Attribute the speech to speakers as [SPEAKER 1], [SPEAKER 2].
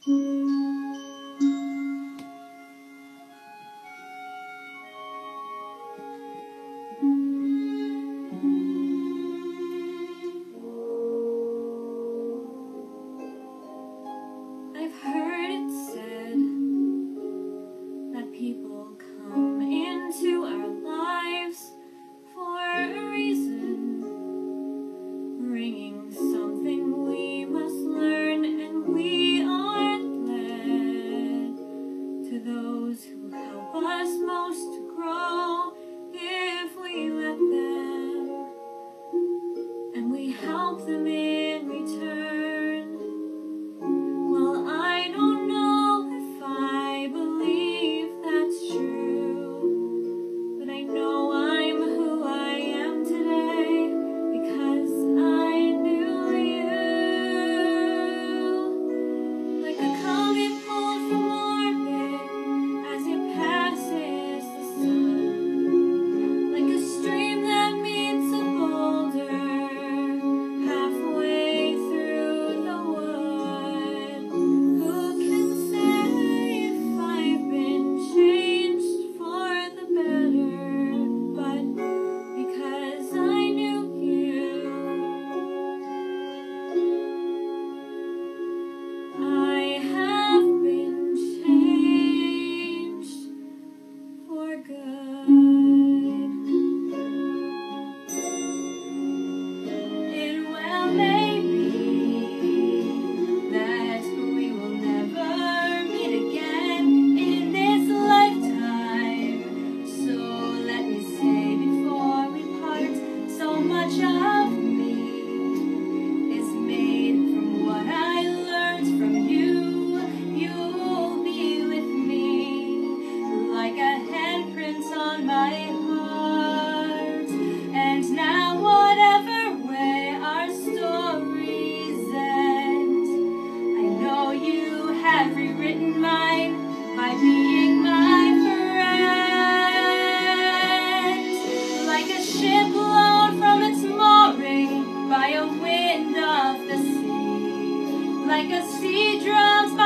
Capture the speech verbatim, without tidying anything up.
[SPEAKER 1] I've heard it said that people come into our lives for a reason, bringing something we must learn, and we are led to those who help us most to grow if we let them, and we help them in return. Well, I don't know if I believe that's true, but I know I'm who I am today because I knew you. Like a comet pulled from orbit as it passes the sun, like a stream that meets a boulder halfway through the wood. Who can say if I've been changed for the better? But because I knew you, I have been changed for good. It well may be that we will never meet again in this lifetime. So let me say before we part, so much of me is made from what I learned from you. You'll be with me like a handprint on my heart. And now whatever way our stories end, I know you have rewritten mine by being my friend. Like a ship blown from its mooring by a wind of the sea, like a sea drums by